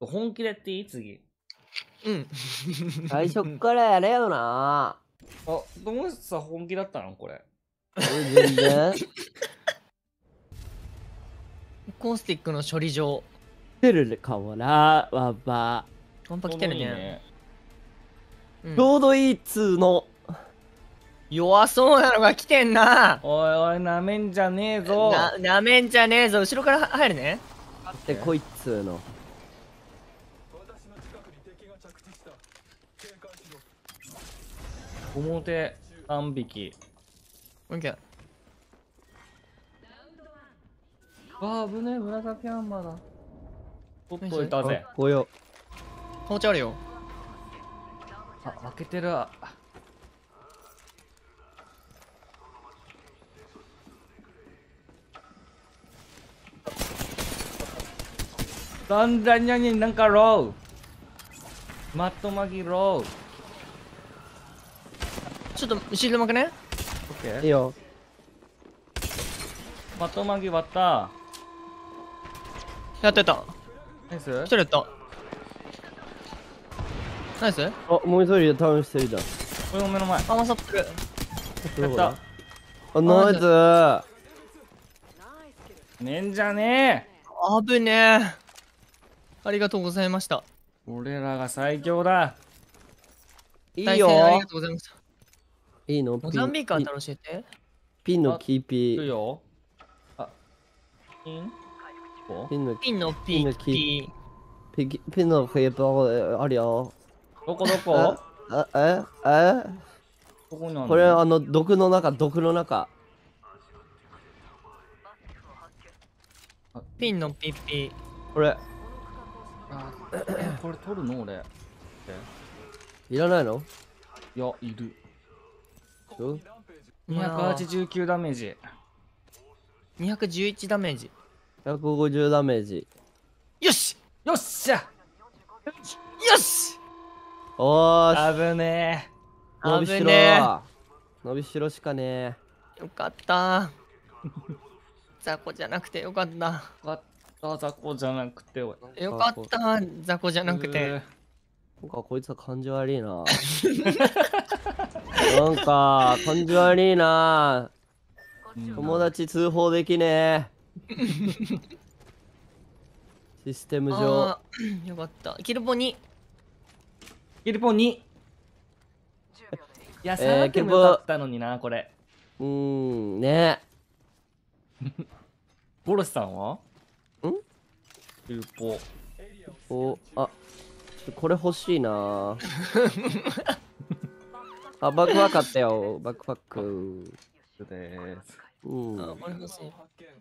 本気でやっていい次。 うん。 最初っからやれよな。 あ、どうしてさ、本気だったのこれ。 全然。 コースティックの処理場。 来てるかもな、ワンパワンパ来てるちょうどいいね。うんちょうどいいっつーの。 弱そうなのが来てんな。 おいおい、なめんじゃねえぞ。 なめんじゃねえぞ。後ろから入るね。 でこいっつーの。 表3匹。 オッケー。 わあ、危ねえ、紫アンマーだ。取っといたぜ。 こよ。 包丁あるよ。 あ、開けてる。だんだんになんかロー。マットマギロー。 ちょっとシールド巻くね。 オッケー。 いいよ。 マットマギ割った。 やったやった。 ナイス。 一人やった。ナイス。 あ、もう一人でターンしてるじゃん。 これも目の前。 あ、まさってる。 やっどこだた。 あ、ナイス。 ねんじゃねあぶねえ。ありがとうございました。 え。俺らが最強だ。 いい対戦ありよが。とうございました。 いいのモザンビークあったら教えて。 ピンのキーピー。 いくよ。あ、ピンこピンのピンのピピンのーピピンのフェーパーあるよ。 どこどこどこにあんのこれ毒の中。 ー。ピンのピッピこれ、 あこれ取るの俺。 いらないのいや、いる。 ちょー。 289ダメージ。 211ダメージ。 150ダメージ。 よしよっしゃ。 よしおーし。 危ね伸びしろ危ね伸びしろしかねよかった雑魚じゃなくてよかった。 え。よかった雑魚じゃなくて。おいよかった雑魚じゃなくて。 なんかこいつは感じ悪いななんか感じ悪いな友達通報できねえシステム上あーよかった。キルポ2。 キルポン2。いや、 キルポ 3点もよかったのにな、これ。 ねボロシさんはんキルポ。 おあこれ欲しいなあバックパックあったよバックパックです。 あ、これ欲しい。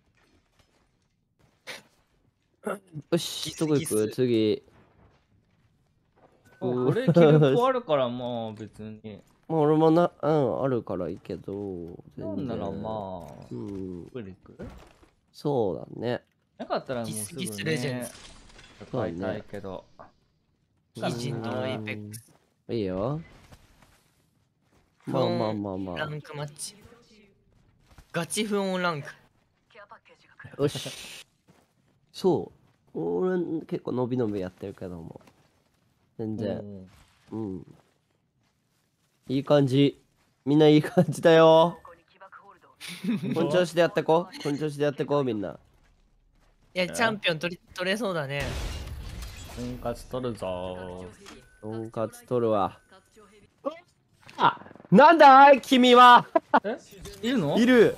よしどこ行く次俺キルポあるからまあ別に。 まあ俺もあるからいいけどなんならまあクリックそうだねなかったらもうすぐギスレジェンねズ使いたいけど。 ギジンとエイペックス。 いいよまあランクマッチ。ガチ不穏ランク。 よしそう俺結構伸び伸びやってるけども全然いい感じみんないい感じだよこの調子でやってこみんないや、チャンピオン取れそうだね。 とんかつ取るぞとんかつ取るわあなんだい君はえいるのいる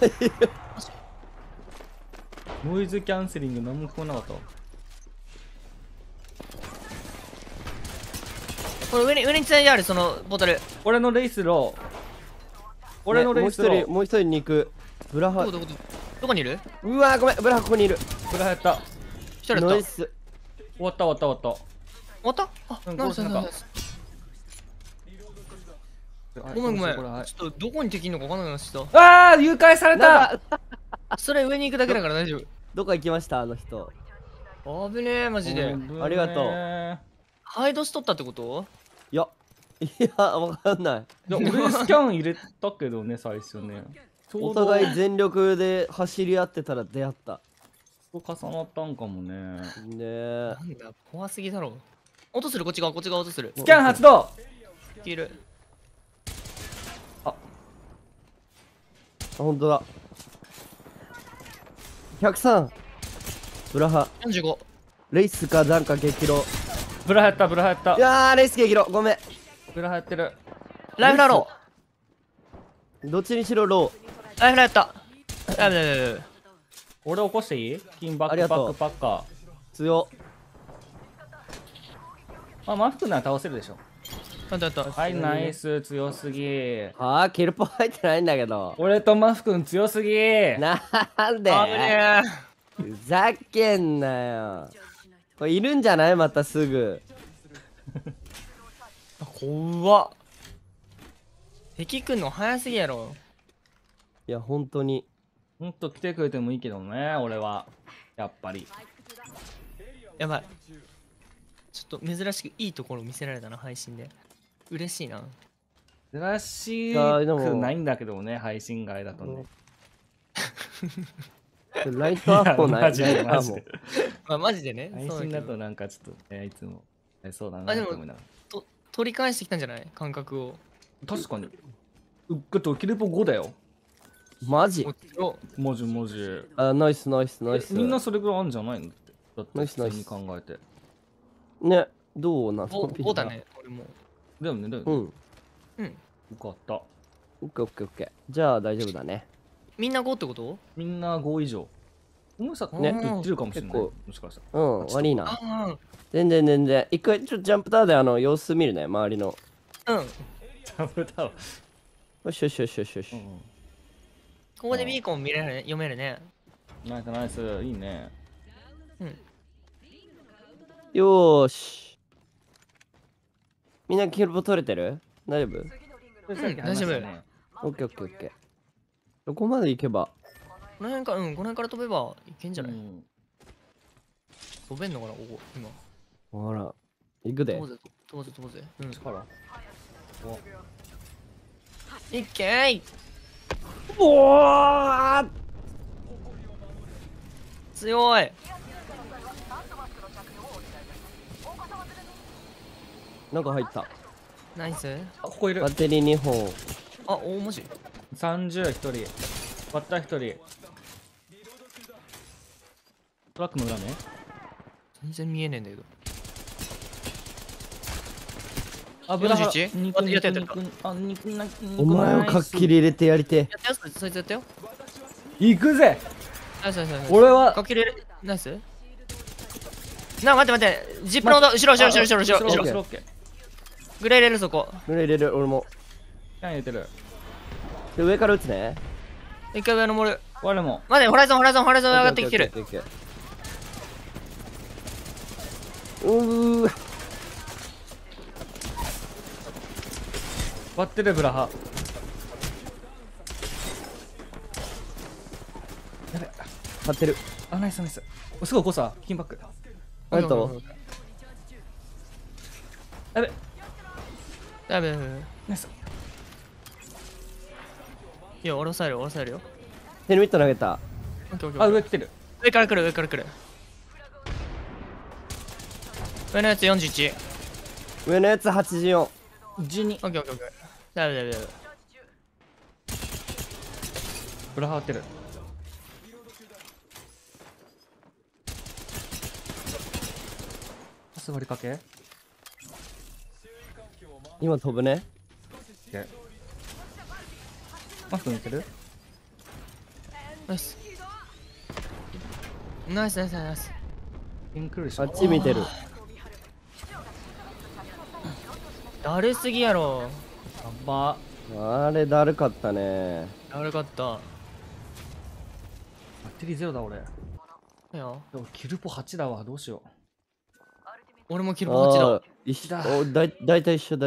ノイズキャンセリング何も聞こえなかった。 これ上につないである、そのボトル。 俺のレイスロー。俺のレイスロー。 もう一人肉ブラハどこにいる？ うわごめんブラハここにいるブラやった。 一人やった。 ノイス終わった。 終わった？あ、ナイス。ごめん。ちょっとどこに敵いんのか分かんなくなってきた。 ああ誘拐された。 それ上に行くだけだから大丈夫。 どこ行きましたあの人危ねえマジで。 ありがとうハイドしとったってこと？ いやわかんない俺スキャン入れたけどね最初ね。 お互い全力で走り合ってたら出会った重なったんかもね。 ねえ。 なんだ、怖すぎだろ。音する、こっち側音する。 スキャン発動。 スキル。 あ、本当だ。103。ブラハ。 45。 レイスかダンか激ロ。 ブラハやったブラハやったい。やー、レイス激ロ。ごめん。 ブラハやってる。 ライフラロどっちにしろロー。ライフラやった。やべやべやべ。 俺起こしていい？金バッありがとうクパックパッカー。 ー。強。 まあマフクなら倒せるでしょ。 やったやった。 はい、ナイス、強すぎ。 あー、キルポ入ってないんだけど。 俺とマフ君強すぎ。 なんであぶねふざけんなよ。これいるんじゃないまたすぐ。 怖っ。敵来んの早すぎやろ。 いや、本当に。 ほんと来てくれてもいいけどね、俺は。やっぱり。 やばい。ちょっと珍しくいいところ見せられたな、配信で。嬉しいな。 珍しやでもくないんだけどね、配信外だとね。 ライトアップもない。 マジでライトアップもマジで。 まあ、マジでね。 配そうだけど信だとなんかちょっと、いつも、そうだなあでもと思いなが取り返してきたんじゃない感覚を。 ら。確かに。キルポ5だよ。 マジおマジマジ。 あ、ナイスナイスナイス。 みんなそれぐらいあるんじゃないのって。だってナイスナイス普通に考えて。 ね、どうなのおだ。ね、俺も。 だよね、だよね。 うん。 うん。 よかった。 オッケーオッケーオッケー。じゃあ大丈夫だね。 みんな5ってこと？ みんな5以上。お前さ、 ねね、言ってるかもしれない。 結構もしかしたら。 うん、悪いな。 あ全然全然。一回ちょっとジャンプタワーで様子見るね、周りの。 あ、うん。 ジャブだわ。 よしよしよしよしよし。 うん。 ここでビーコン見れるね、読めるね。 ナイスナイス、いいね。 よーし。みんなキルポ取れてる？大丈夫？ 大丈夫話したねオッケーオッケーオッケー。どこまで行けば？ この辺か、この辺から飛べばいけんじゃない？ うん飛べんのかな、ここ、今。 ほら、行くで飛ぼ。うぜ、飛ぼうぜ、飛ぼうぜ。うん。 力いっけーい。 おー！ 強い。 なんか入った。 ナイス。 あ、ここいるバ。ッテリー2本。 あ、大文字。 30、1人。割った1人。トラックの裏ね。 全然見えねえんだけど。 あ、ブラハ 41 肉やったやった肉あ、肉なお前をかっきり入れてやりて。 やったよ、そいつやったよ。 行くぜ。 ナイスナイスナイス。 俺はかっきり入れ、ナイス。な、待って待って。ジップの音、後ろ後ろ後ろ後ろ後ろ後ろ。 後ろオッケー。 グレー入れるそこ。 入れる、俺も。 キャン入れてる。 で、上から撃つね。 一回上登る。 我も。 待って、ホライゾン上がってきてる。 オッケーオッケーオッケー。うー。 割ってるブラハ。やべ。 張ってる。 あ、ナイスナイス。すごいこさ、キンバック。 ありがとう。 やべ。 やべやべ。 ナイス。 いや、下ろされるよ。 ヘルメット投げた。 オッケーオッケー。 あ、上来てる。 上から来る。上のやつ41。 上のやつ84。 12。 オッケーオッケーオッケー。やべ。 ブラハ割ってる。パス割りかけ。 今飛ぶね。 マスク見てる。 ナイス。ナイス。 ピンクルでしょ。 あっち見てる。 だるすぎやろ。 やば。 あれだるかったね。 だるかった。 バッテリーゼロだ俺。 いや、 でもキルポ8だわ。どうしよう。 俺もキルポ8だ。 一緒。おだいたい一緒。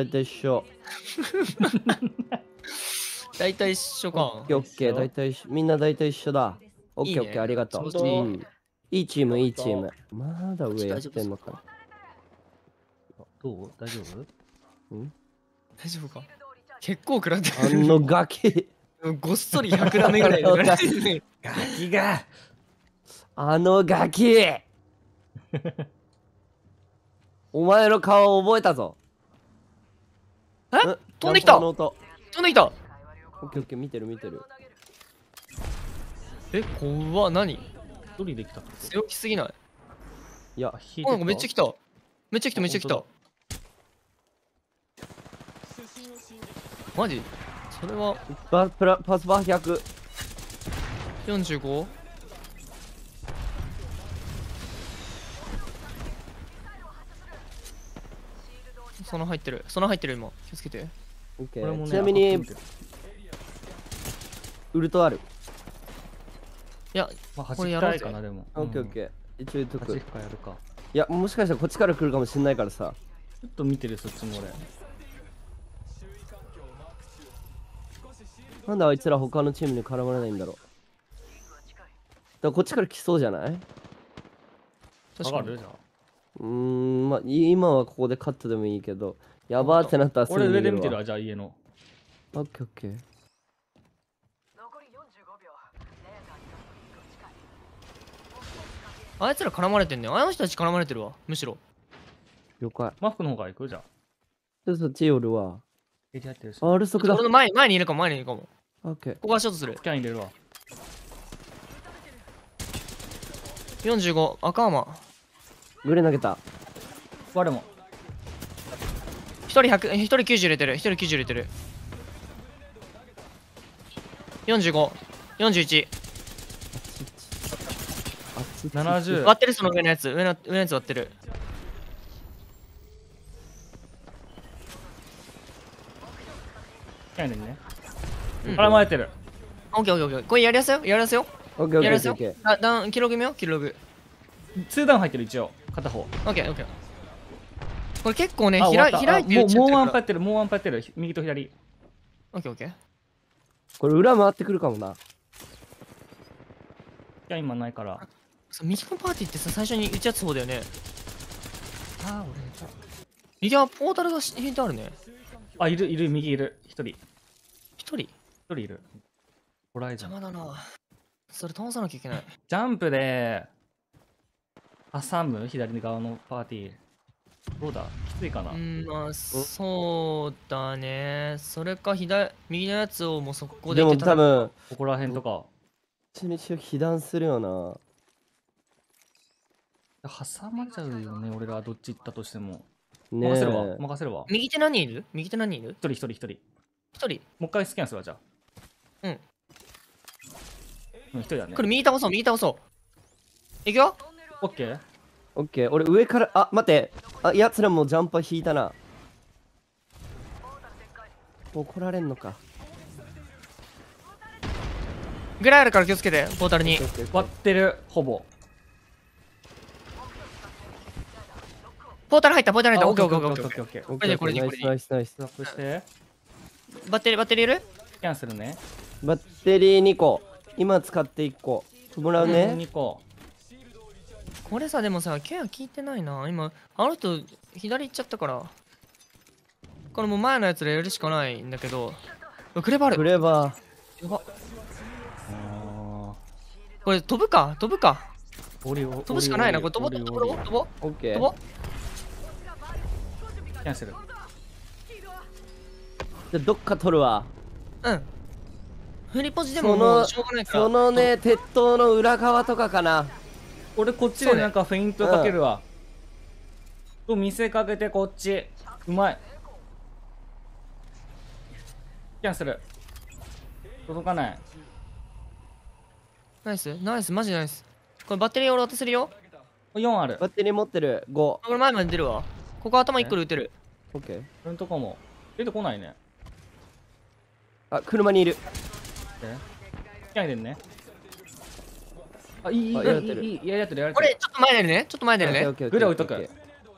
大体一緒か。 オッケー、だいたい一緒。みんなだいたい一緒だ。オッケーいいねオッケー、ありがとう。 ちょうどいいうんいいチーム。まだ上やってんのかな。 どう大丈夫。 大丈夫か。結構食らってあのガキ。 ごっそり100ダメぐらいでガキがあのガキお前の顔覚えたぞ。 えん飛んできたランパーの音。 飛んできた。 オッケーオッケー、見てる見てる。 え、怖っ、何一人できたってこ強気すぎない？ いや、 と引いてなんかめっちゃ来た。めっちゃ来た、めっちゃ来たあ。 マジ？それはパスバー100。 45？その入ってる、その入ってる今。気をつけて。 オッケー。 これもねちなみに当たってみてるウルトある。 いや、 まあ、 これやろうぜ端っかいかな、でも。 オッケーオッケー。一応言っとく。 端っかやるか。 いや、もしかしたらこっちから来るかもしんないからさ。 ちょっと見てる、そっちも俺。 なんであいつら他のチームに絡まれないんだろう。だからこっちから来そうじゃない？ 確かに。 上がるじゃあ。 まあ今はここでカットでもいいけど、やばーってなったらすぐ俺逃げるわ。 上で見てるわ、じゃあ家の。 オッケーオッケー。 あいつら絡まれてんねん。あの人たち絡まれてるわ。むしろ。 了解。 マフクの方が行くじゃん。 そっち寄るわ。 エリアってるし。 R 速だ。 俺の前にいるかも、前にいるかも。 オッケー。 ここはショートするス。キャン入れるわ。 45、赤マ。 グレ投げた。 我も。 1人100、1人90入れてる。1人90入れてる。45、41。 あっち 70。 割ってる、その上のやつ。上のやつ割ってる。 スキャン入れるね。 うん絡まれてる。 オッケーオッケーオッケー。これやりやすよ。やりやすよ。 オッケーオッケやりやすよーオッケー。。 キログ見よ。キログ。 2ダウン入ってる、一応。片方。 オッケーオッケー。これ結構ね、 あ、終わった。 開いてもうもうワンパパやってる、もうワンパやってる。右と左。 オッケーオッケー。 これ裏回ってくるかもな。 いや、今ないから。 そう右のパーティーってさ、最初に打ち合つ方だよね。 あ、俺。 右はポータルが引いてあるね。 あ、いる、いる、右いる。一人。 一人一人いる。ホライズン。 邪魔だな。それ倒さなきゃいけない。 ジャンプで挟む左側のパーティー。どうだきついかな、 まあ、そうだね。それか右のやつをもうそこででも行って多分、 ここら辺とか。 一日を被弾するよな。 挟まれちゃうよね、俺らどっち行ったとしても。 ね任せるわ。 え。 任せるわ。 右手何人いる？右手何人いる？ 一人一人一人。 一人。 もう一回スキャンするわ、じゃあ。 うん。 うん、一人だねこ。れ右倒そう、右倒そう。いくよ。 オッケー。 オッケー。俺上から、あ、待って。あ、やつらもジャンパー引いたな。怒られんのか。 ぐらいあるから気をつけて、ポータルに。 割ってる、ほぼ。 ポータル入った、ポータル入った。 あオッケーオッケーオッケーオッケー。 オッケーオッケー。 オッケーオッケー。 これでナイスナイスナイス。 スワップして、 バッテリーいる？ スキャンするね。 バッテリー2個。今使って1個。もらうね。 2個。 これさ、でもさ、ケア効いてないな。今、あの人、左行っちゃったから。これもう前のやつでやるしかないんだけど。クレバクル。 レバやば。 あこれ飛ぶか飛ぶかー。オリオ飛ぶしかないな。これ飛ぼうオリ飛ぼう飛ぼう飛ぼうー。オッケー。 飛ぼう。 キャンセル。 じゃあどっか取るわ。 うん。フリポジでももうしょうがないから。 そのね、鉄塔の裏側とかかな。 俺こっちでなんかフェイントかけるわ。と見せかけてこっち。うまい。キャンセル。届かない。 ナイスナイスマジナイス。これバッテリー俺渡せるよ。 4ある。 バッテリー持ってる。5。 これ前まで出るわ。ここ頭1個で撃てる。 オッケー。 そのとこも。出てこないね。 あ、車にいる。 キャン入れんね。あ、いい、いい、 あやってるいい、いい、やってる、やってる。 これちょっと前出るね。ちょっと前出るね。 オッケーオッケーオッケーグレ置いとくオッケー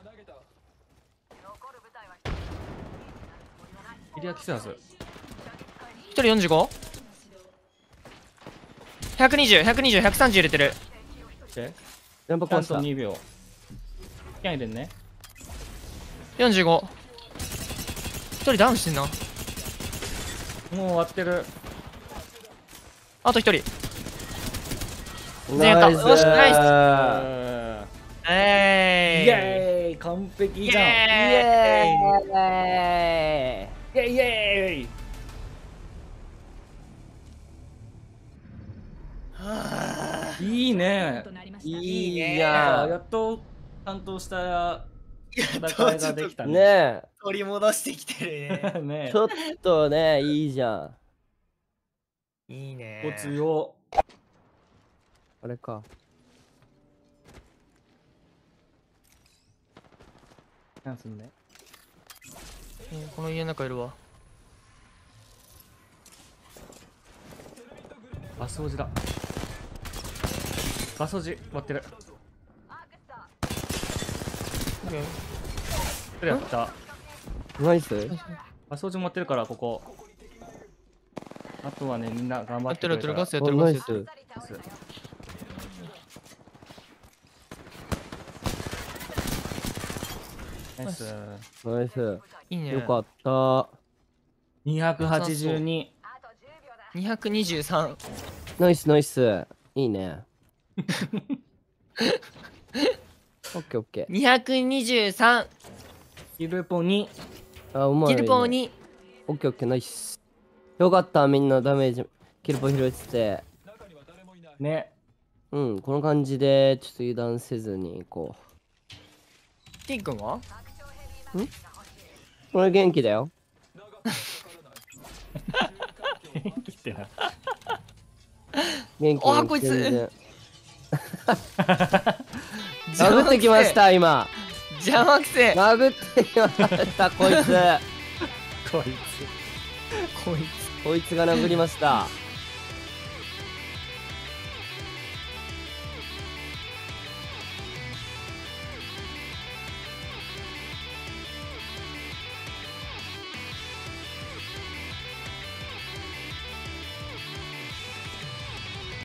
エリアきついはず。 1人 45？ 120、120、130入れてる。 で、 ジャンパキャンと壊した。 2秒。キャン入れんね。 45。1人ダウンしてんな。 もう終わってる。 あと1人。 前回よしナイスイイエーイ完璧じゃん。 イイエエーイイエーイイエーイ。いいね。 いいねややっと担当した戦いができたん。 ね。 ね取り戻してきてるね。 ねえ。ちょっとね、いいじゃん。 いいね。 お強。 あれか。 なんすんね。 この家の中いるわ。 ガスオジだ。ガスオジ割ってる。それやった。 ナイス。 ガスオジも割ってるからここ。あとはねみんな頑張やってるやってる、 ってくれたら。 ガスやってる、 おナイガスやってる。 ス。 ナイス。 ナイス。 いいね。 よかった。 282。 223。 ナイスナイス。いいね。オッケーオッケー。 223。 キルポ2。 あ、うまい、ね。 キルポー2。 オッケーオッケー、ナイス。よかった、みんなダメージ、キルポ拾えてて。 ね。 うん、この感じで、ちょっと油断せずに行こティン君はう。これ元気だよ。 元気ってな。 元気あこいつ全然殴ってきまし。た、今。 邪魔くせえ。 殴ってきました、こいつ。 こいつ。 こいこいつが殴りました。